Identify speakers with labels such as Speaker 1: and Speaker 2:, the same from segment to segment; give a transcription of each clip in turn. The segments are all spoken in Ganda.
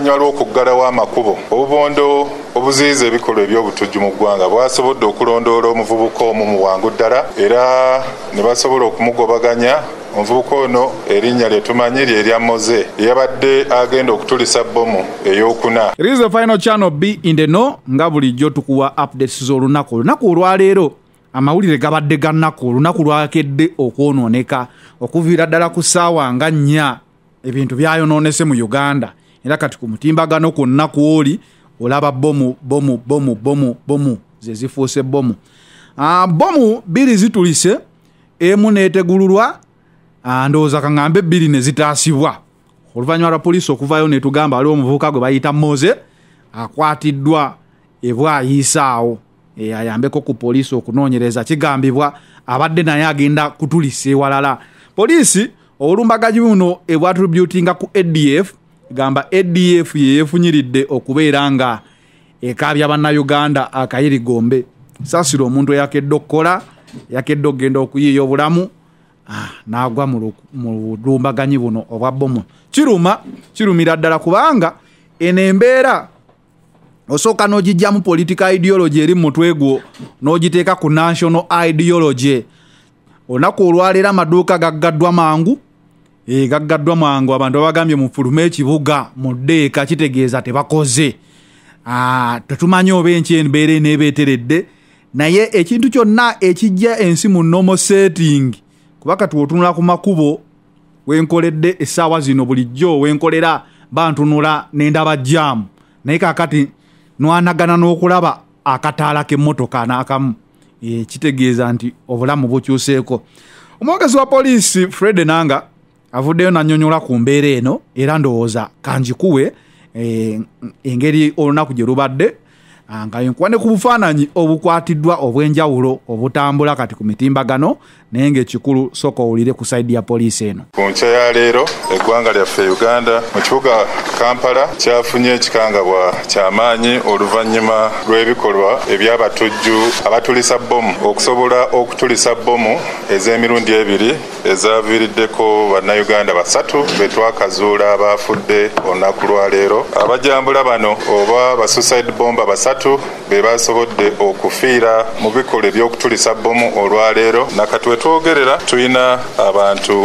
Speaker 1: oluvannyuma lw'okuggalawo amakubo obubondo obuziyiza ebikolwa eby'obutujju mu ggwanga bwasobodde okulondoola omuvubuka omu mu bwangu ddala era ne basobola okumugobaganya. Omuvubuka ono erinnya lye tumanyi lye lya Moze yabadde agenda okutulisa bbomu ey'okuna.
Speaker 2: It is the final channel B in the know nga bulijjo tukuwa updates z'olunaku. Olunaku olwaleero amawulire gabadde gannaku olunaku lwakedde okwonooneka okuviira ddala ku ssaawa nga 4 ebintu byayonoonese mu Uganda era kati ku mutimbagano kwonna kw'oli olaba bomu ze zifuuse bomu. Bomu 2 zitulise emu neetegululwa ndowooza kaŋŋambe 2 ne zitaasibwa. Oluvannyuma lwa poliisi okuvaayo ne tugamba waliwo omuvubuka gwe bayita Moze akwatiddwa ebwayisaawo ayambeko ku poliisi okunoonyereza. Kigambibwa abadde naye agenda kutulisa ewalala. Poliisi obulumbaganyi buno ebwattributinga ku ADF gamba ADF yeefunyiridde okubeera nga ekaabya bannayuganda akayirigombe. Saasira omuntu eyakedde okukola yakedde okugenda okuyiiya obulamu n'agwa mu bulumbaganyi buno obwa bomu. Kirumira ddala kubanga eno embeera osooka n'ogijjamu political ideology eri mu mutwe gwo n'ogiteeka ku national ideology. Olunaku olwaleero amaduuka gaggaddwa mangu abantu babagambye mufulume ekibuga mu ddeeka kitegeeza tebakoze. Tetumanyi oba enki embeera eneebeeteredde naye ekintu kyonna ekijja ensi mu normal setting kuba kati otunula ku makubo wenkoledde essaawa zino bulijjo wenkolera bantunula n'endaba jjaamu naye kaakati nwanagana n'okulaba akataala k'emmotoka n'akamu kitegeeza nti obulamu bukyuseeko. Omwogezi wa poliisi Fred Enanga avuddeyo nannyonnyola ku mbeera eno era ndowooza kanjikuwe engeri olunaku gye lubadde nga yenkuwane ku bufaananyi obukwatiddwa obw'enjawulo obutambula kati ku mitimbagano naye ng'ekikulu sooka owulire ku sayidi ya poliisi eno.
Speaker 1: Ku nkya ya leero eggwanga lyaffe Uganda mu kibuga Kampala kyafunye ekikangabwa ky'amaanyi oluvannyuma lw'ebikolwa eby'abatujju abatulisa bbomu okusobola okutulisa bbomu ez'emirundi 2 ezaaviiriddeko bannayuganda 3 be twakazuula abaafudde olunaku lwa leero. Abajambula bano oba basuicide bomba 3 be basobodde okufiira mu bikolwa eby'okutulisa bbomu olwaleero. Nakati we twogerera tulina abantu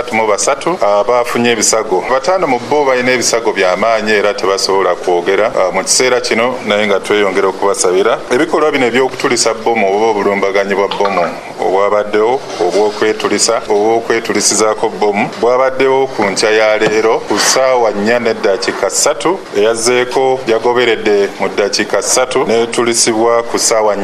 Speaker 1: 33 abaafunye ebisago. 5 mu bo balina ebisago by'amaanyi era tebasobola kwogera mu kiseera kino naye nga tweyongera okubasabira. Ebikolwa bino eby'okutulisa bbomu oba obulumbaganyi bwa bbomu obwabaddewo obw'okwetulisa obw'okwetulisizaako bbomu bwabaddewo ku nkya ya leero ku ssaawa 4:3 eyazzeeko yagoberedde mu ddakiika 3 netulisibwa ku ssaawa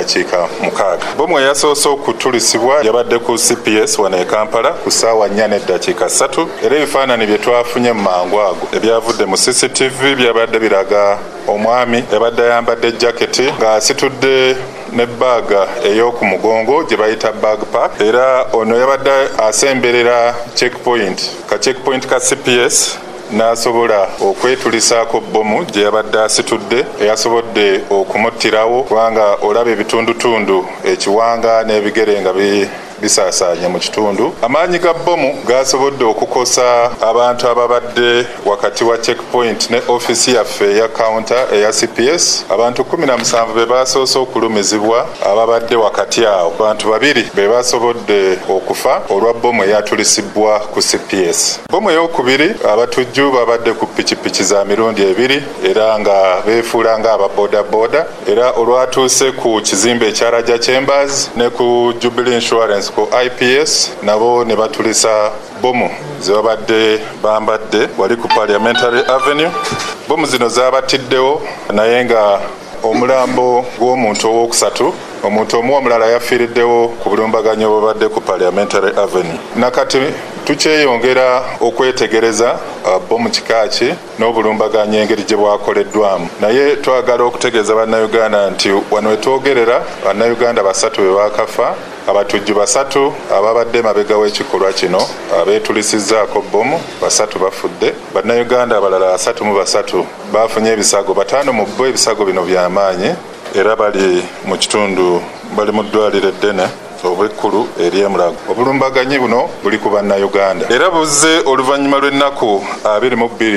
Speaker 1: 4:6. Bbomu eyasoose okutulisibwa yabadde ku CPS wano e Kampala ku ssaawa 4:3 era ebifaananyi bye twafunye mu mangu ago ebyavudde mu CCTV byabadde biraga omwami yabadde ayambadde jaketi ng'asitudde ne baaga ey'oku mugongo gye bayita backpack era ono yabadde asemberera checkpoint ka CPS n'asobola okwetulisaako bbomu gye yabadde asitudde eyasobodde okumuttirawo kubanga olaba ebitundutundu ekiwanga n'ebigere nga bisaasaanye mu kitundu. Amaanyi ga bbomu gasobodde okukosa abantu ababadde wakati wa checkpoint ne ofisi yaffe eya counter eya CPS. Abantu 17 be basoose okulumizibwa ababadde wakati awo. Abantu 2 be basobodde okufa olwa bbomu eyatulisibwa ku CPS. Bbomu ey'okubiri abatujju babadde ku pikipiki za mirundi 2 era nga beefuula nga ababodaboda era olwatuuse ku kizimbe ekya Raja Chambers ne ku Jubilee Insurance ku IPS nabo ne batulisa bbomu ze babadde bambadde wali ku Parliamentary Avenue. Bbomu zino zaabatiddewo naye nga omulambo gw'omuntu ow'okusatu omuntu omu omulala yafiiriddewo ku bulumbaganyi obubadde ku Parliamentary Avenue. Nakati tukyeyongera okwetegereza bbomu kikaaki n'obulumbaganyi engeri gye bwakoleddwamu naye twagala okutegeeza bannayuganda nti wano wetwogerera bannayuganda 3 be baakafa abatujju 3 ababadde mabega w'ekikolwa kino abeetulisizzaako bbomu 3 bafudde bannayuganda abalala 33 baafunye ebisago 5 mu bo ebisago bino by'amaanyi era bali mu kitundu bali mu ddwaliro eddene obw'ekkulu eri Mulago. Obulumbaganyi buno buli ku bannayuganda era buzze oluvannyuma lw'ennaku 22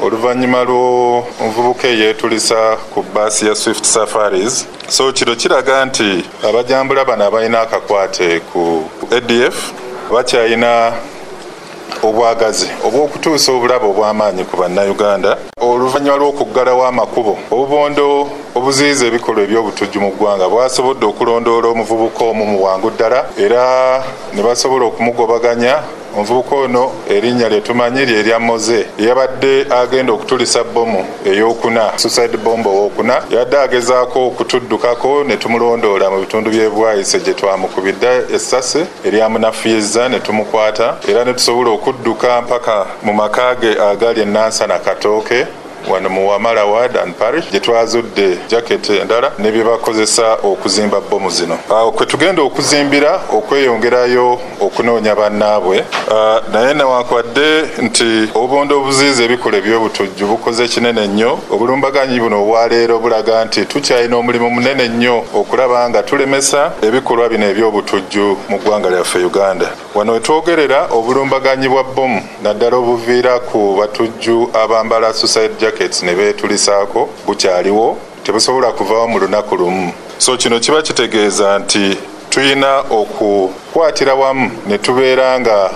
Speaker 1: oluvannyuma lw'omuvubuka eyeetulisa ku bbaasi ya Swift Safaris. So kino kiraga nti abajambula bano abalina akakwate ku ADF bakyalina obwagazi obw'okutuusa obulabo obw'amaanyi ku bannayuganda oluvannyuma lw'okuggalawo amakubo obubondo obuziyiza ebikolwa eby'obutujju mu ggwanga bwasobodde okulondoola omuvubuka omu mu bwangu ddala era ne basobola okumugobaganya. Omuvubuka ono erinnya lye tumanyi lye lya Moze yabadde agenda okutulisa bbomu ey'okuna suicide bomb ow'okuna yadde agezaako okutuddukako ne tumulondoola mu bitundu by'e Bwayise gye twamukubidde essase eryamunafuyiza ne tumukwata era ne tusobola okudduka mpaka mu maka ge agali e Nansana Katooke wano mu Wamala Ward and Parish gye twazudde jaketi endala ne bye bakozesa okuzimba bbomu zino. Awo kwe tugenda okuzimbira okweyongerayo okunoonya bannaabwe naye newankwadde nti obubondo obuziyiza ebikola eby'obutujju bukoze kinene nnyo. Obulumbaganyi buno obwaleero bulaga nti tukyalina omulimu munene nnyo okulaba nga tulemesa ebikolwa bino eby'obutujju mu ggwanga lyaffe Uganda. Wano wetwogerera obulumbaganyi bwa bbomu naddala obuviira ku batujju abambala suicide jackets ne beetulisaako bukyaliwo tebusobola kuvaawo mu lunaku lumu. So kino kiba kitegeeza nti tuyina okukwatira wamu ne tubeera nga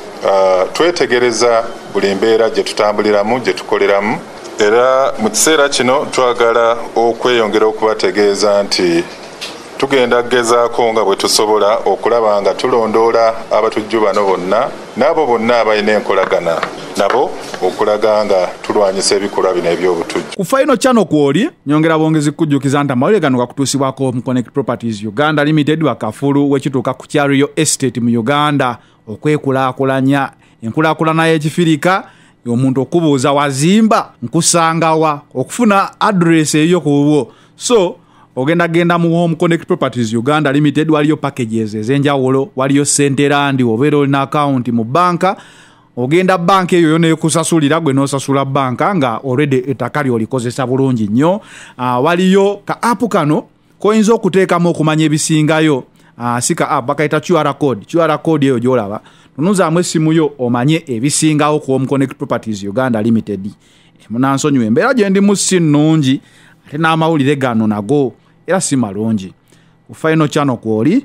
Speaker 1: twetegereza buli mbeera gye tutambuliramu gye tukoleramu era mu kiseera kino twagala okweyongera okubategeeza nti tugenda kugezaako nga bwe tusobola okulaba nga tulondoola abatujju bano bonna n'abo bonna abalina enkolagana nabo okulaga nga tulwanyisa ebikolwa bino eby'obutujju.
Speaker 2: Ku Final Channel kwoli nyongera bongezi kujjukiza nti amawulire gano gakutuusibwako mu Connect Properties Uganda Limited wakafulu wekituuka ku Kyariyo Estate mu Uganda okwekulaakulanya enkulaakulana y'ekifirika y'omuntu okubuuza wazimba nkusangawa okufuna address eyo kubo. So ogenda mu Home Connect Properties Uganda Limited waliyo packages ez'enjawulo, waliyo Centerland obeera olina account mu banka ogenda banka eyo yona ekusasulira gwe n'osasula banka nga already ettaka ly'olikozesa bulungi nnyo. Waliyo ka app kano koyinza okuteekamu okumanya ebisingayo sika app bakayita QR code eyo gy'olaba tunuzaamu essimu yo omanye ebisingawo ku Home Connect Properties Uganda Limited. Munansonyiwa embeera gye ndimu si nnungi ate n'amawulire gano nago era si malungi. Ku Final Channel kwoli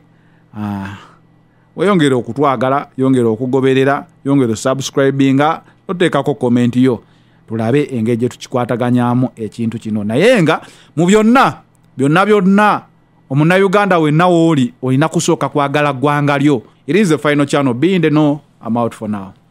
Speaker 2: weyongere okutwagala, yongere okugoberera, yongere subscribinga, oteekako comment yo tulabe engeri gye tukikwataganyaamu ekintu kino. Naye nga mu byonna omunnayuganda wenna wooli olina kusooka kwagala ggwanga lyo. It is the Final Channel. Be in the know. I'm out for now.